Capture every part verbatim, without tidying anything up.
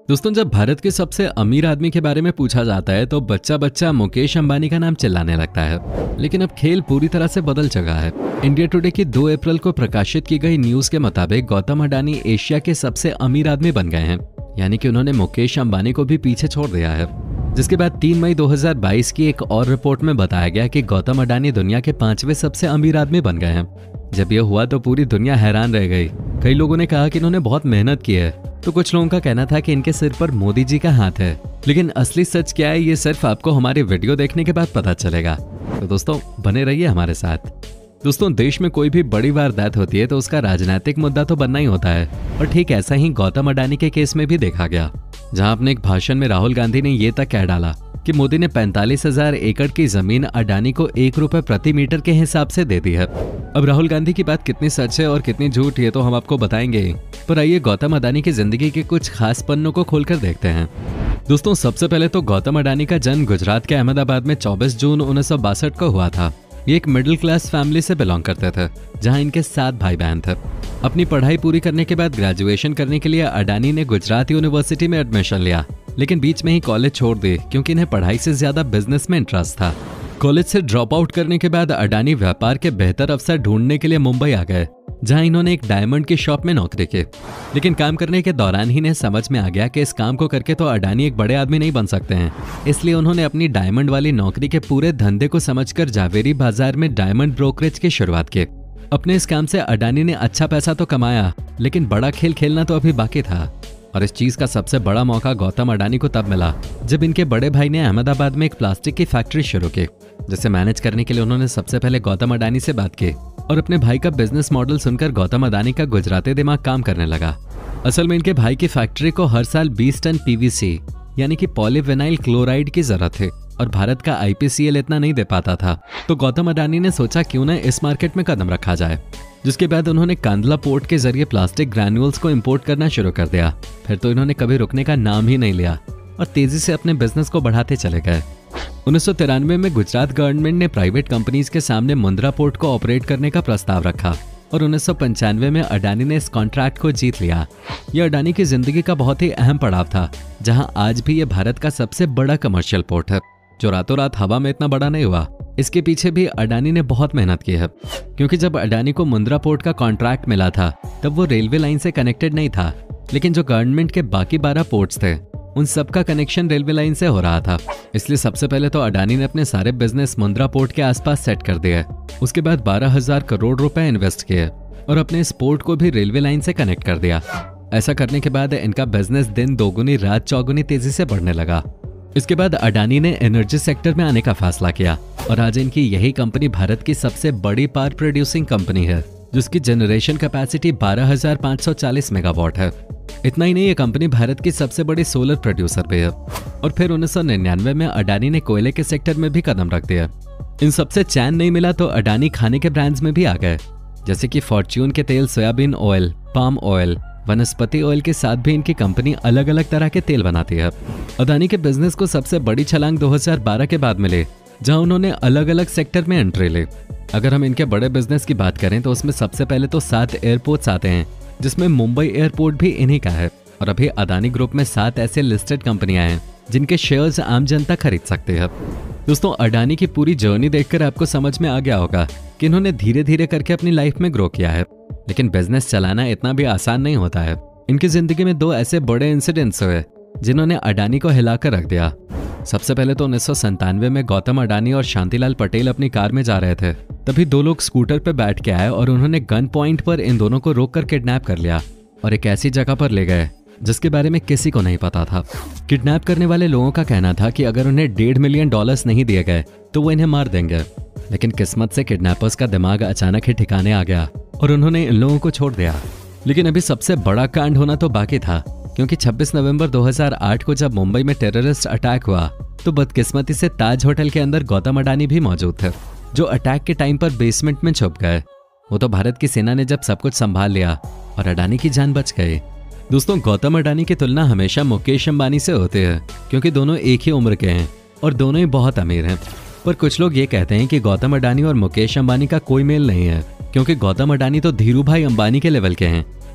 दोस्तों, जब भारत के सबसे अमीर आदमी के बारे में पूछा जाता है तो बच्चा बच्चा मुकेश अंबानी का नाम चिल्लाने लगता है। लेकिन अब खेल पूरी तरह से बदल चुका है। इंडिया टुडे की दो अप्रैल को प्रकाशित की गई न्यूज के मुताबिक गौतम अडानी एशिया के सबसे अमीर आदमी बन गए हैं, यानी कि उन्होंने मुकेश अंबानी को भी पीछे छोड़ दिया है। जिसके बाद तीन मई दो हज़ार बाईस की एक और रिपोर्ट में बताया गया कि गौतम अडानी दुनिया के पांचवें सबसे अमीर आदमी बन गए हैं। जब यह हुआ तो पूरी दुनिया हैरान रह गई। कई लोगों ने कहा कि इन्होंने बहुत मेहनत की है, तो कुछ लोगों का कहना था कि इनके सिर पर मोदी जी का हाथ है। लेकिन असली सच क्या है, ये सिर्फ आपको हमारे वीडियो देखने के बाद पता चलेगा। तो दोस्तों, बने रहिए हमारे साथ। दोस्तों, देश में कोई भी बड़ी वारदात होती है तो उसका राजनीतिक मुद्दा तो बनना ही होता है, और ठीक ऐसा ही गौतम अडानी के केस में भी देखा गया, जहां अपने एक भाषण में राहुल गांधी ने ये तक कह डाला कि मोदी ने पैंतालीस हजार एकड़ की जमीन अडानी को एक रुपए प्रति मीटर के हिसाब से दे दी है। अब राहुल गांधी की बात कितनी सच है और कितनी झूठ, ये तो हम आपको बताएंगे। पर आइए गौतम अडानी की जिंदगी के कुछ खास पन्नों को खोलकर देखते हैं। दोस्तों, सबसे पहले तो गौतम अडानी का जन्म गुजरात के अहमदाबाद में चौबीस जून उन्नीस सौ बासठ को हुआ था। ये एक मिडिल क्लास फैमिली से बिलोंग करते थे, जहां इनके सात भाई बहन थे। अपनी पढ़ाई पूरी करने के बाद ग्रेजुएशन करने के लिए अडानी ने गुजरात यूनिवर्सिटी में एडमिशन लिया, लेकिन बीच में ही कॉलेज छोड़ दी क्योंकि इन्हें पढ़ाई से ज्यादा बिजनेस में इंटरेस्ट था। कॉलेज से ड्रॉप आउट करने के बाद अडानी व्यापार के बेहतर अवसर ढूंढने के लिए मुंबई आ गए, जहां इन्होंने एक डायमंड की शॉप में नौकरी की। लेकिन काम करने के दौरान ही इन्हें समझ में आ गया कि इस काम को करके तो अडानी एक बड़े आदमी नहीं बन सकते हैं। इसलिए उन्होंने अपनी डायमंड वाली नौकरी के पूरे धंधे को समझकर जावेरी बाजार में डायमंड ब्रोकरेज की शुरुआत की। अपने इस काम से अडानी ने अच्छा पैसा तो कमाया, लेकिन बड़ा खेल खेलना तो अभी बाकी था। और इस चीज का सबसे बड़ा मौका गौतम अडानी को तब मिला जब इनके बड़े भाई ने अहमदाबाद में एक प्लास्टिक की फैक्ट्री शुरू की, जिसे मैनेज करने के लिए उन्होंने सबसे पहले गौतम अडानी से बात की। और अपने भाई का बिजनेस मॉडल सुनकर गौतम अडानी का गुजराती दिमाग काम करने लगा। असल में इनके भाई की फैक्ट्री को हर साल बीस टन पीवीसी यानी कि पॉलीविनाइल क्लोराइड की जरूरत थी, और भारत का आईपीसीएल इतना नहीं दे पाता था। तो गौतम अडानी ने सोचा क्यों न इस मार्केट में कदम रखा जाए, जिसके बाद उन्होंने कांदला पोर्ट के जरिए प्लास्टिक ग्रैन्यूल्स को इंपोर्ट करना शुरू कर दिया। फिर तो इन्होंने कभी रुकने का नाम ही नहीं लिया और तेजी से अपने बिजनेस को बढ़ाते चले गए। उन्नीस सौ तिरानवे में गुजरात गवर्नमेंट ने प्राइवेट कंपनीज के सामने मुंद्रा पोर्ट को ऑपरेट करने का प्रस्ताव रखा, और उन्नीस सौ पंचानवे में अडानी ने इस कॉन्ट्रैक्ट को जीत लिया। यह अडानी की जिंदगी का बहुत ही अहम पड़ाव था, जहां आज भी यह भारत का सबसे बड़ा कमर्शियल पोर्ट है, जो रातों रात हवा में इतना बड़ा नहीं हुआ। इसके पीछे भी अडानी ने बहुत मेहनत की है, क्योंकि जब अडानी को मुंद्रा पोर्ट का कॉन्ट्रैक्ट मिला था तब वो रेलवे लाइन से कनेक्टेड नहीं था, लेकिन जो गवर्नमेंट के बाकी बारह पोर्ट्स थे उन सबका कनेक्शन रेलवे लाइन से हो रहा था। इसलिए सबसे पहले तो अडानी ने अपने सारे बिजनेस मुंद्रा पोर्ट के आसपास सेट कर दिए। उसके बाद बारह हजार करोड़ रुपए इन्वेस्ट किए और अपने इस पोर्ट को भी रेलवे लाइन से कनेक्ट कर दिया। ऐसा करने के बाद इनका बिजनेस दिन दोगुनी रात चौगुनी तेजी से बढ़ने लगा। इसके बाद अडानी ने एनर्जी सेक्टर में आने का फैसला किया, और आज इनकी यही कंपनी भारत की सबसे बड़ी पावर प्रोड्यूसिंग कंपनी है, जिसकी जनरेशन कैपेसिटी बारह हजार पाँच सौ चालीस मेगावाट है। इतना ही नहीं, ये कंपनी भारत की सबसे बड़ी सोलर प्रोड्यूसर भी है। और फिर उन्नीस सौ निन्यानवे में अडानी ने कोयले के सेक्टर में भी कदम रख दिया। इन सबसे चैन नहीं मिला तो अडानी खाने के ब्रांड्स में भी आ गए, जैसे कि फॉर्च्यून के तेल, सोयाबीन ऑयल, पाम ऑयल, वनस्पति ऑयल के साथ भी इनकी कंपनी अलग अलग तरह के तेल बनाती है। अडानी के बिजनेस को सबसे बड़ी छलांग दो हज़ार बारह के बाद मिले, जहां उन्होंने अलग अलग सेक्टर में एंट्री ली। अगर हम इनके बड़े बिजनेस की बात करें तो उसमें सबसे पहले तो सात एयरपोर्ट्स आते हैं, जिसमें मुंबई एयरपोर्ट भी इन्हीं का है। और अभी अडानी ग्रुप में सात ऐसे लिस्टेड कंपनियां हैं जिनके शेयर्स आम जनता खरीद सकते हैं। दोस्तों, अडानी की पूरी जर्नी देखकर आपको समझ में आ गया होगा कि इन्होंने धीरे धीरे करके अपनी लाइफ में ग्रो किया है। लेकिन बिजनेस चलाना इतना भी आसान नहीं होता है। इनकी जिंदगी में दो ऐसे बड़े इंसिडेंट्स हुए जिन्होंने अडानी को हिलाकर रख दिया। सबसे पहले तो उन्नीस सौ संतानवे में गौतम अडानी और शांतिलाल पटेल अपनी कार में जा रहे थे। तभी दो लोग स्कूटर पर बैठ के आए और उन्होंने गन पॉइंट पर इन दोनों को रोक कर किडनैप कर लिया और एक ऐसी जगह पर ले गए जिसके बारे में किसी को नहीं पता था। किडनैप करने वाले लोगों का कहना था कि अगर उन्हें डेढ़ मिलियन डॉलर्स नहीं दिए गए तो वो इन्हें मार देंगे। लेकिन किस्मत से किडनैपर्स का दिमाग अचानक ही ठिकाने आ गया और उन्होंने इन लोगों को छोड़ दिया। लेकिन अभी सबसे बड़ा कांड होना तो बाकी था, क्योंकि छब्बीस नवंबर दो हज़ार आठ को जब मुंबई में टेररिस्ट अटैक हुआ तो बदकिस्मती से ताज होटल के अंदर गौतम अडानी भी मौजूद थे, जो अटैक के टाइम पर बेसमेंट में छुप गए। वो तो भारत की सेना ने जब सब कुछ संभाल लिया और अडानी की जान बच गई। दोस्तों, गौतम अडानी की तुलना हमेशा मुकेश अंबानी से होती है, क्योंकि दोनों एक ही उम्र के हैं और दोनों ही बहुत अमीर हैं। पर कुछ लोग ये कहते हैं कि गौतम अडानी और मुकेश अंबानी का कोई मेल नहीं है, क्योंकि गौतम अडानी तो धीरू भाई अंबानी के लेवल के हैं,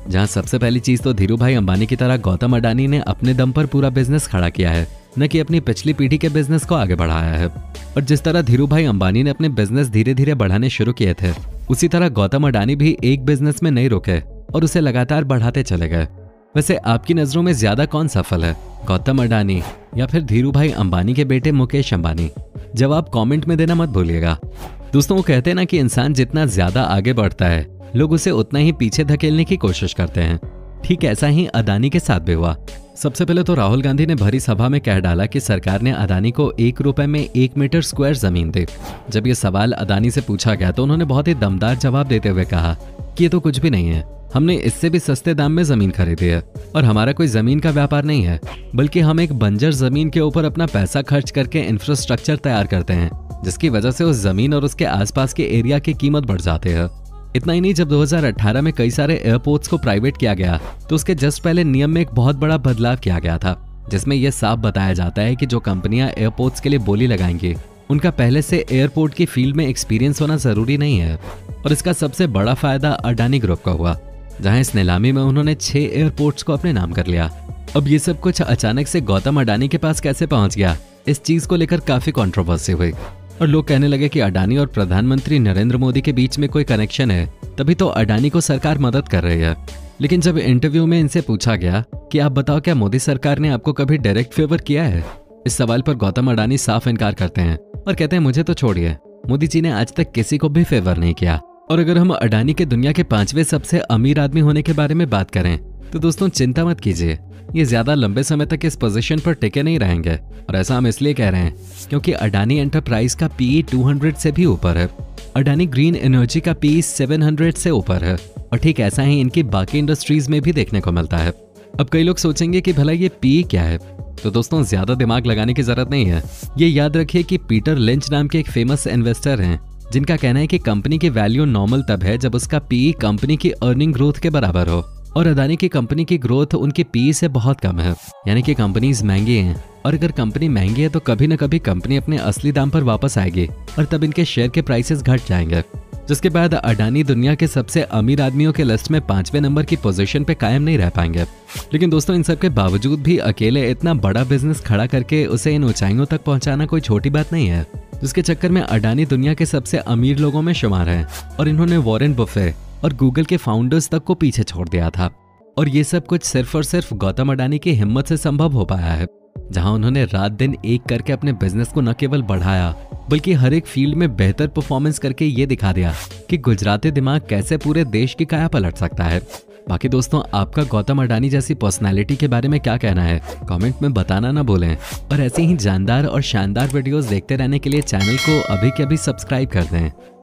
जहां सबसे पहली चीज तो धीरू भाई अंबानी की तरह गौतम अडानी ने अपने दम पर पूरा बिजनेस खड़ा किया है, न कि अपनी पिछली पीढ़ी के बिजनेस को आगे बढ़ाया है। और जिस तरह धीरू भाई अंबानी ने अपने बिजनेस धीरे धीरे बढ़ाने शुरू किए थे, उसी तरह गौतम अडानी भी एक बिजनेस में नहीं रुके और उसे लगातार बढ़ाते चले गए। वैसे आपकी नजरों में ज्यादा कौन सफल है, गौतम अडानी या फिर धीरू भाई अंबानी के बेटे मुकेश अंबानी? जवाब कमेंट में देना मत भूलिएगा। दोस्तों, वो कहते हैं ना कि इंसान जितना ज्यादा आगे बढ़ता है, लोग उसे उतना ही पीछे धकेलने की कोशिश करते हैं। ठीक ऐसा ही अडानी के साथ भी हुआ। सबसे पहले तो राहुल गांधी ने भरी सभा में कह डाला कि सरकार ने अडानी को एक रुपए में एक मीटर स्क्वायर जमीन दी। जब ये सवाल अडानी से पूछा गया तो उन्होंने बहुत ही दमदार जवाब देते हुए कहा कि ये तो कुछ भी नहीं है, हमने इससे भी सस्ते दाम में जमीन खरीदी है और हमारा कोई जमीन का व्यापार नहीं है, बल्कि हम एक बंजर जमीन के ऊपर अपना पैसा खर्च करके इंफ्रास्ट्रक्चर तैयार करते हैं, जिसकी वजह से उस जमीन और उसके आसपास के एरिया की कीमत बढ़ जाती है। इतना ही नहीं, जब दो हज़ार अठारह में कई सारे एयरपोर्ट्स को प्राइवेट किया गया तो उसके जस्ट पहले नियम में एक बहुत बड़ा बदलाव किया गया था, जिसमें यह साफ बताया जाता है कि जो कंपनियां एयरपोर्ट्स के लिए बोली लगाएंगी उनका पहले से एयरपोर्ट की फील्ड में एक्सपीरियंस होना जरूरी नहीं है। और इसका सबसे बड़ा फायदा अडानी ग्रुप का हुआ, जहां इस नीलामी में उन्होंने छह एयरपोर्ट्स को अपने नाम कर लिया। अब ये सब कुछ अचानक से गौतम अडानी के पास कैसे पहुंच गया, इस चीज को लेकर काफी कंट्रोवर्सी हुई और लोग कहने लगे कि अडानी और प्रधानमंत्री नरेंद्र मोदी के बीच में कोई कनेक्शन है, तभी तो अडानी को सरकार मदद कर रही है। लेकिन जब इंटरव्यू में इनसे पूछा गया कि आप बताओ, क्या मोदी सरकार ने आपको कभी डायरेक्ट फेवर किया है, इस सवाल पर गौतम अडानी साफ इनकार करते हैं और कहते हैं मुझे तो छोड़िए, मोदी जी ने आज तक किसी को भी फेवर नहीं किया। और अगर हम अडानी के दुनिया के पांचवें सबसे अमीर आदमी होने के बारे में बात करें तो दोस्तों चिंता मत कीजिए, ये ज्यादा लंबे समय तक इस पोजीशन पर टिके नहीं रहेंगे। और ऐसा हम इसलिए कह रहे हैं क्योंकि अडानी एंटरप्राइज का पीई दो सौ से भी ऊपर है, अडानी ग्रीन एनर्जी का पीई सात सौ से ऊपर है और ठीक ऐसा ही इनकी बाकी इंडस्ट्रीज में भी देखने को मिलता है। अब कई लोग सोचेंगे कि भला ये पीई क्या है, तो दोस्तों ज्यादा दिमाग लगाने की जरूरत नहीं है। ये याद रखिए कि पीटर लिंच नाम के एक फेमस इन्वेस्टर हैं, जिनका कहना है कि कंपनी की वैल्यू नॉर्मल तब है जब उसका पीई कंपनी की अर्निंग ग्रोथ के बराबर हो, और अडानी की कंपनी की ग्रोथ उनकी पीई से बहुत कम है, यानी कि कंपनीज महंगी हैं और अगर कंपनी महंगी है तो कभी न कभी कंपनी अपने असली दाम पर वापस आएगी और तब इनके शेयर के प्राइसेस घट जाएंगे, जिसके बाद अडानी दुनिया के सबसे अमीर आदमियों के लिस्ट में पांचवें नंबर की पोजीशन पे कायम नहीं रह पाएंगे। लेकिन दोस्तों, इन सब के बावजूद भी अकेले इतना बड़ा बिजनेस खड़ा करके उसे इन ऊंचाइयों तक पहुंचाना कोई छोटी बात नहीं है, जिसके चक्कर में अडानी दुनिया के सबसे अमीर लोगों में शुमार है और इन्होंने वॉरेन बफे और गूगल के फाउंडर्स तक को पीछे छोड़ दिया था। और ये सब कुछ सिर्फ और सिर्फ गौतम अडानी की हिम्मत से संभव हो पाया है, जहां उन्होंने रात दिन एक करके अपने बिजनेस को न केवल बढ़ाया बल्कि हर एक फील्ड में बेहतर परफॉर्मेंस करके ये दिखा दिया कि गुजराती दिमाग कैसे पूरे देश की काया पलट सकता है। बाकी दोस्तों, आपका गौतम अडानी जैसी पर्सनालिटी के बारे में क्या कहना है, कमेंट में बताना ना भूलें। और ऐसे ही जानदार और शानदार वीडियोस देखते रहने के लिए चैनल को अभी के अभी सब्सक्राइब कर दें।